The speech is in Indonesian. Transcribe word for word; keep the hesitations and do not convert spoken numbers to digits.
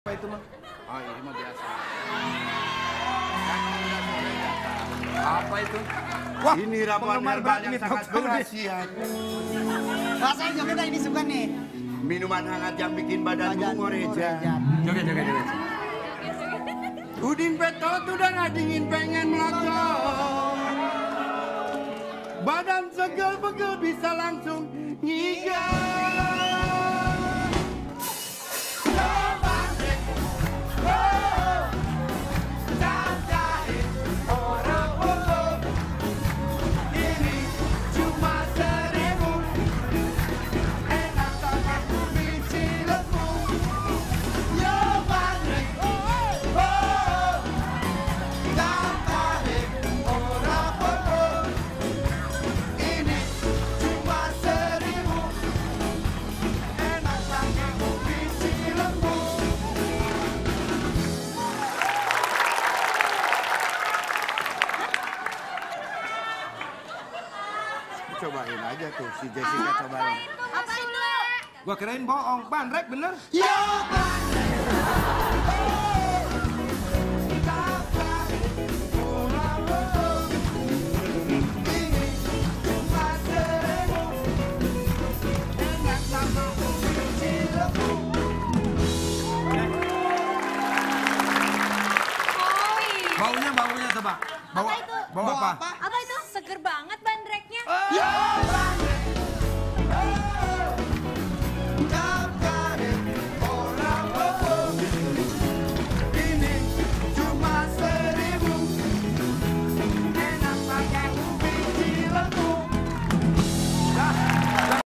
Apa itu mah? Oh ini mah biasa. Apa itu? Wah, ini ramuan herbal yang sangat berkhasiat. Rasanya juga ini suka nih. Minuman hangat yang bikin badanmu moreja. Joget, joget, joget. Udin petot udara dingin pengen melocot. Badan segel-begel bisa langsung ngigat. Cobain aja tuh, si Jessica cobain. Apa itu? Gua kirain bohong. Bandrek bener. Ya, Baunya, baunya coba. Bau Apa itu? Bau apa? Apa itu? Seger banget bandreknya. ya.